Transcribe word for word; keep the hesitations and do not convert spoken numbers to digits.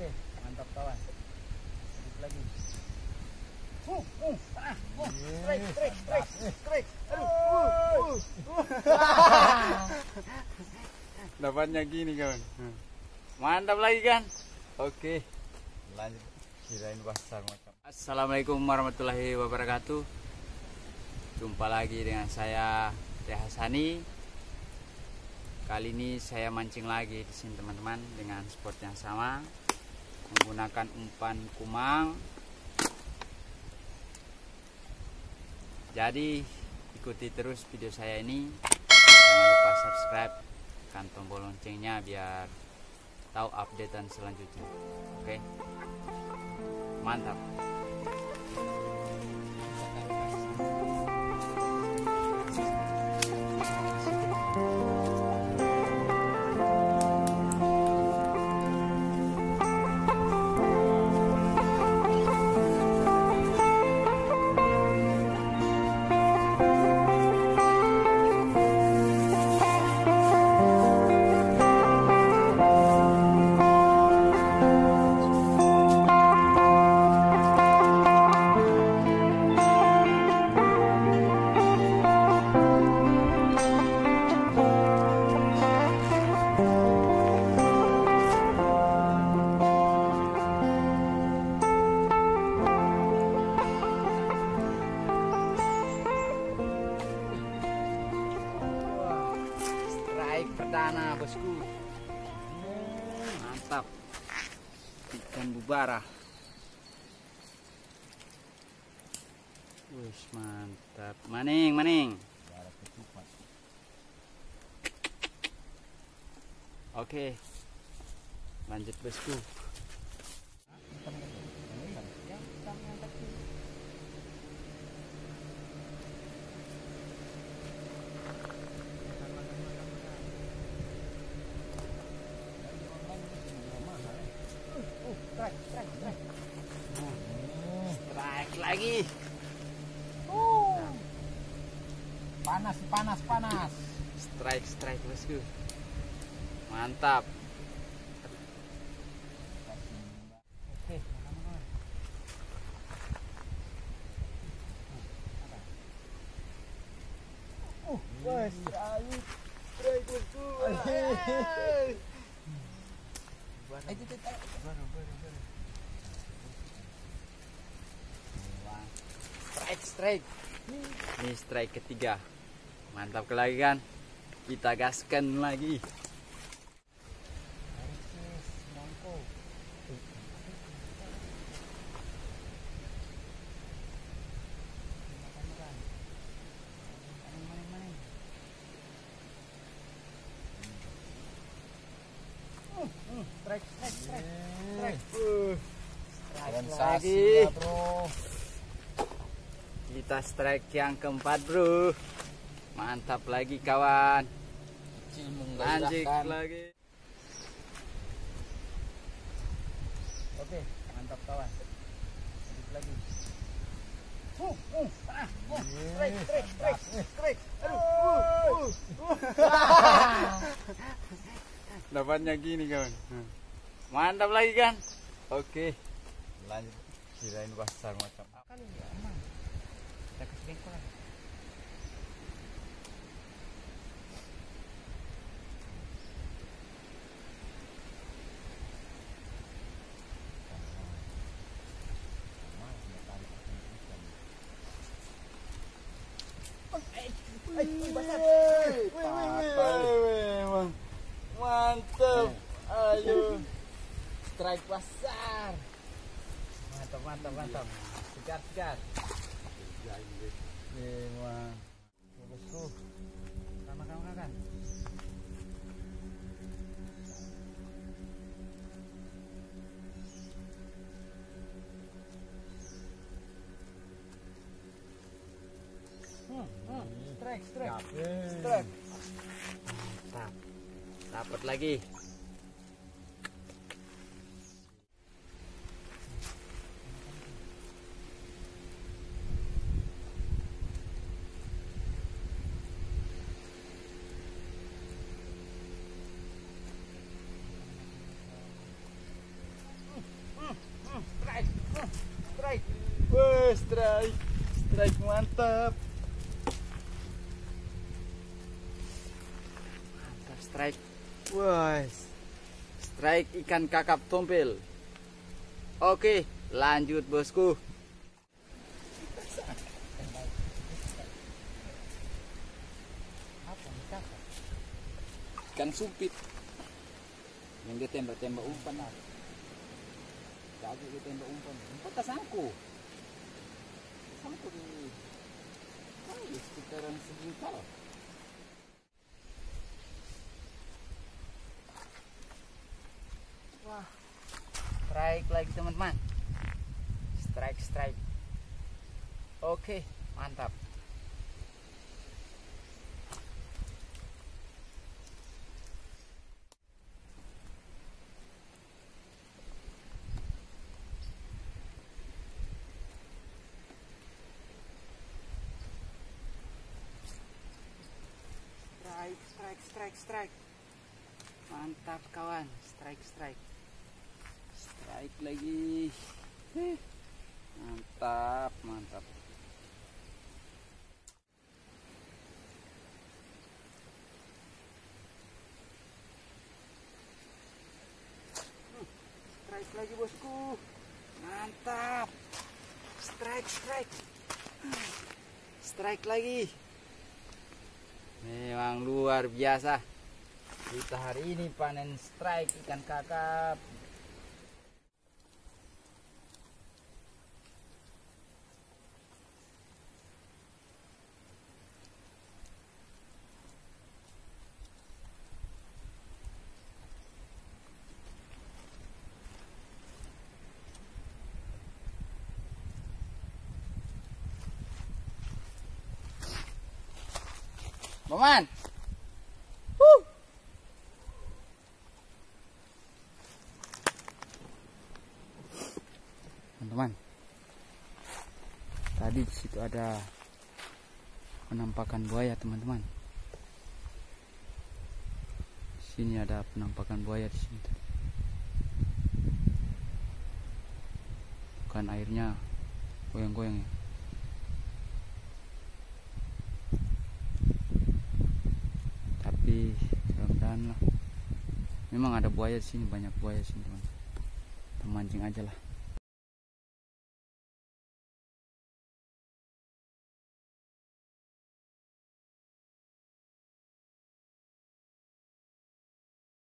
Oke, mantap kawan. Sedikit lagi. Uh, uh, ah, uh, strike, strike, strike, strike. Aduh, uh, uh, uh. Dapatnya gini kawan. Mantap lagi kan? Oke, lanjut. Kirain besar macam. Assalamualaikum warahmatullahi wabarakatuh. Jumpa lagi dengan saya Teh Hasani. Kali ini saya mancing lagi di sini teman-teman dengan spot yang sama menggunakan umpan kumang. Jadi ikuti terus video saya ini. Jangan lupa subscribe, tekan tombol loncengnya biar tahu updatean selanjutnya. Oke, mantap. Perdana bosku, mantap, ikan bubara. Wih, mantap, maning maning. Oke, lanjut bosku. Strike, strike, strike. Strike lagi. Uh. Panas, panas, panas. Strike, strike bosku. Mantap. Oke, uh, wes, ayo, strike bosku. Eh, itu, itu, baru, baru, baru. Strike, strike. Ini strike ketiga. Mantap lagi kan? Kita gaskan lagi. Strike, strike, strike, strike. Uh, strike lagi. Ya, bro. Kita strike yang keempat bro. Mantap lagi kawan. Lanjut lagi. Oke, mantap kawan. Sedikit lagi. Uh, uh, ah, uh, strike, strike, strike, strike. Aduh, uh, uh, uh. Dapatnya gini kawan. Mantap lagi kan? Oke, lanjut. Kirain besar macam. Kali ya aman. Kita kasih bengkol lagi. Mantap. Ayo. Strike besar. Mantap, mantap, mantap. Segar, segar. Memang. Bosku. Sama-sama kan. Hmm, hmm. Strike, strike. Strike. Mantap. Dapat lagi. strike, strike mantap. Mantap strike. Wah, strike ikan kakap tompel. Oke, lanjut bosku. Ikan sumpit yang dia tembak-tembak umpan. Jago dia tembak umpan. Umpan tasangku. Tasangku di oh, di sekitaran sejengkal. Wah, strike lagi teman-teman. Strike, strike. Oke, mantap. Strike, strike, strike. Mantap kawan, strike, strike. Strike lagi. Heh. Mantap, mantap. Hmm, strike lagi bosku. Mantap. Strike, strike. Strike lagi. Memang luar biasa. Kita hari ini panen strike ikan kakap. Paman. Huh. Teman-teman, tadi di situ ada penampakan buaya teman-teman. Sini ada penampakan buaya di sini. Bukan airnya goyang-goyang ya. Mudah-mudahan lah. Memang ada buaya di sini, banyak buaya di sini teman. Kita mancing aja lah.